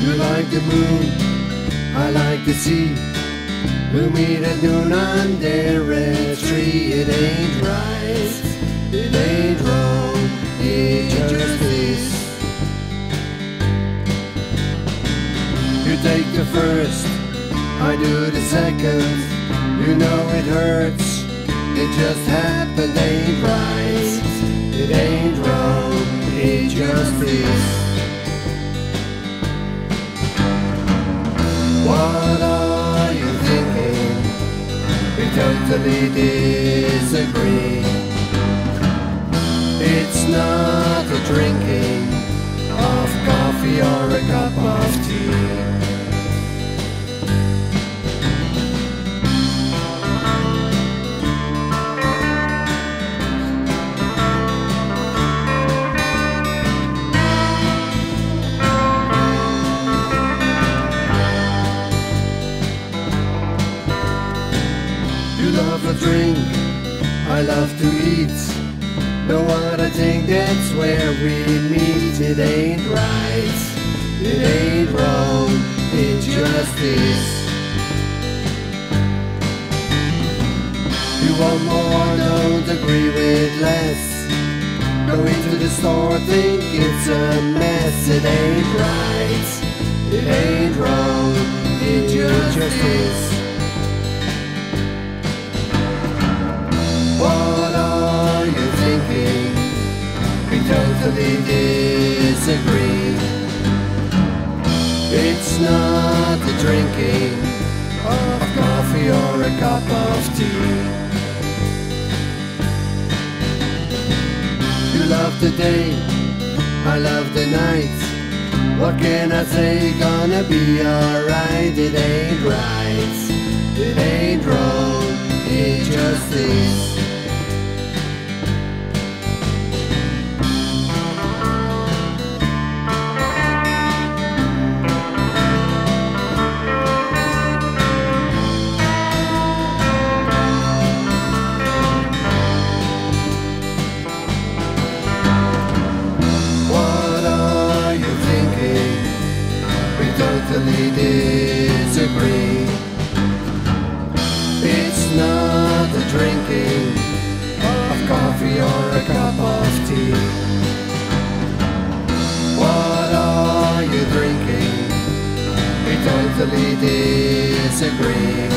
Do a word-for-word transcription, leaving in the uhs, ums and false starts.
You like the moon, I like the sea. We'll meet at noon under a red tree. It ain't right, it ain't wrong, it just is. You take the first, I do the second. You know it hurts, it just happened. Ain't right, it ain't wrong, it just is. What are you thinking? We totally disagree. It's not a drinking of coffee or a cup of tea. You love to drink, I love to eat. Know what I think, that's where we meet. It ain't right, it ain't wrong, it just is. You want more, don't agree with less. Go into the store, think it's a mess. It ain't right, it ain't wrong, it just, just is. What are you thinking? We totally disagree. It's not the drinking of coffee or a cup of tea. You love the day, I love the night. What can I say? Gonna be alright. It ain't right, it ain't wrong, it just is. Totally disagree. It's not the drinking of coffee or a cup of tea. What are you drinking? We totally disagree.